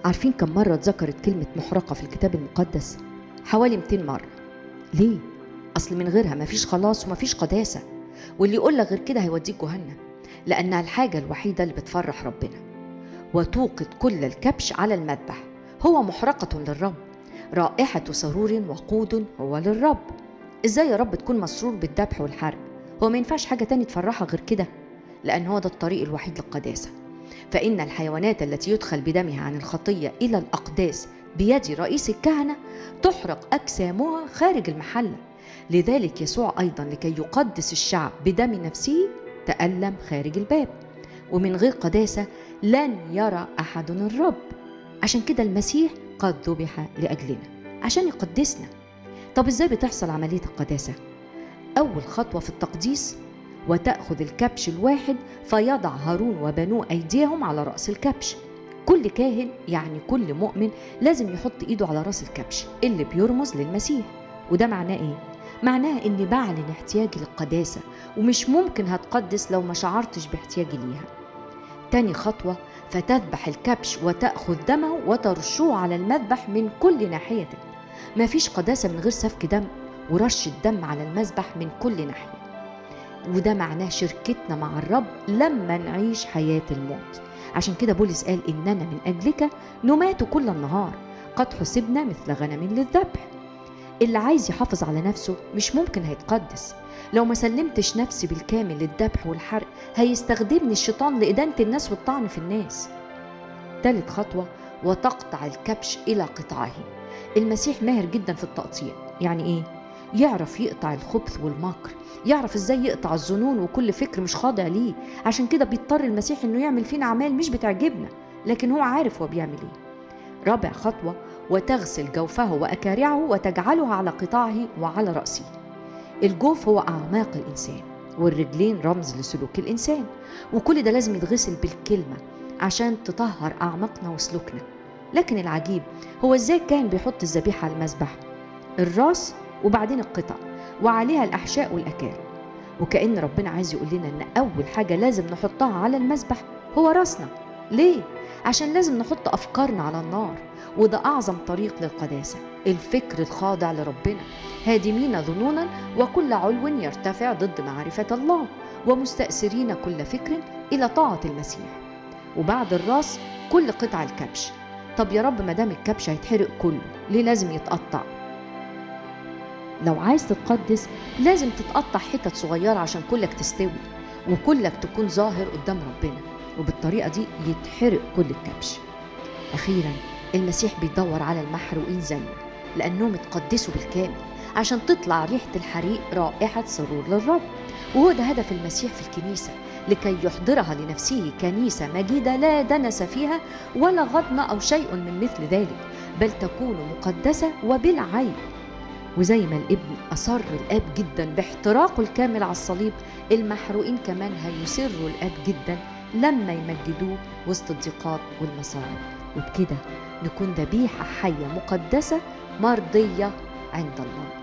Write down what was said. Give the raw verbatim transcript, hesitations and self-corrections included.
عارفين كم مرة اتذكرت كلمة محرقة في الكتاب المقدس؟ حوالي مئتين مرة. ليه؟ أصل من غيرها مفيش خلاص ومفيش قداسة، واللي يقول لك غير كده هيوديك جهنم، لأنها الحاجة الوحيدة اللي بتفرح ربنا. وتوقد كل الكبش على المذبح، هو محرقة للرب، رائحة سرور وقود هو للرب. إزاي يا رب تكون مسرور بالذبح والحرق؟ هو ما ينفعش حاجة تاني تفرحها غير كده، لأن هو ده الطريق الوحيد للقداسة. فإن الحيوانات التي يدخل بدمها عن الخطية إلى الأقداس بيد رئيس الكهنة تحرق أجسامها خارج المحلة. لذلك يسوع أيضا لكي يقدس الشعب بدم نفسه تألم خارج الباب، ومن غير قداسة لن يرى أحد الرب. عشان كده المسيح قد ذبح لأجلنا عشان يقدسنا. طب إزاي بتحصل عملية القداسة؟ أول خطوة في التقديس: وتأخذ الكبش الواحد فيضع هارون وبنوه أيديهم على رأس الكبش. كل كاهن يعني كل مؤمن لازم يحط إيده على رأس الكبش اللي بيرمز للمسيح. وده معناه إيه؟ معناه إني بعلن احتياجي للقداسة، ومش ممكن هتقدس لو ما شعرتش باحتياجي ليها. تاني خطوة: فتذبح الكبش وتأخذ دمه وترشه على المذبح من كل ناحية. ما فيش قداسة من غير سفك دم ورش الدم على المذبح من كل ناحية. وده معناه شركتنا مع الرب لما نعيش حياة الموت. عشان كده بولس قال: إننا من أجلك نمات كل النهار، قد حسبنا مثل غنم للذبح. اللي عايز يحافظ على نفسه مش ممكن هيتقدس. لو ما سلمتش نفسي بالكامل للذبح والحرق هيستخدمني الشيطان لإدانة الناس والطعن في الناس. ثالث خطوة: وتقطع الكبش إلى قطعه. المسيح ماهر جدا في التقطيع. يعني إيه؟ يعرف يقطع الخبث والمكر، يعرف إزاي يقطع الظنون وكل فكر مش خاضع ليه. عشان كده بيضطر المسيح إنه يعمل فينا أعمال مش بتعجبنا، لكن هو عارف هو بيعمل إيه. رابع خطوة: وتغسل جوفه وأكارعه وتجعلها على قطاعه وعلى رأسه. الجوف هو أعماق الإنسان، والرجلين رمز لسلوك الإنسان، وكل ده لازم يتغسل بالكلمة عشان تطهر أعماقنا وسلوكنا. لكن العجيب هو إزاي كان بيحط الذبيحة على المذبح؟ الراس وبعدين القطع وعليها الأحشاء والأكارع. وكأن ربنا عايز يقول لنا إن أول حاجة لازم نحطها على المذبح هو راسنا. ليه؟ عشان لازم نحط أفكارنا على النار، وده أعظم طريق للقداسة، الفكر الخاضع لربنا، هادمين ظنونا وكل علو يرتفع ضد معرفة الله، ومستأثرين كل فكر إلى طاعة المسيح. وبعد الراس كل قطع الكبش. طب يا رب، مدام الكبش هيتحرق كله، ليه لازم يتقطع؟ لو عايز تتقدس لازم تتقطع حتت صغيرة عشان كلك تستوي وكلك تكون ظاهر قدام ربنا، وبالطريقة دي يتحرق كل الكبش. أخيرا المسيح بيدور على المحروقين زيه، لأنهم اتقدسوا بالكامل عشان تطلع ريحة الحريق رائحة سرور للرب. وهو ده هدف المسيح في الكنيسة، لكي يحضرها لنفسه كنيسة مجيدة لا دنس فيها ولا غضن أو شيء من مثل ذلك، بل تكون مقدسة وبلا عيب. وزي ما الابن أصر الآب جدا باحتراقه الكامل على الصليب، المحروقين كمان هيسروا الآب جدا لما يمجدوه وسط الضيقات والمصاعب. وبكده نكون ذبيحة حية مقدسة مرضية عند الله.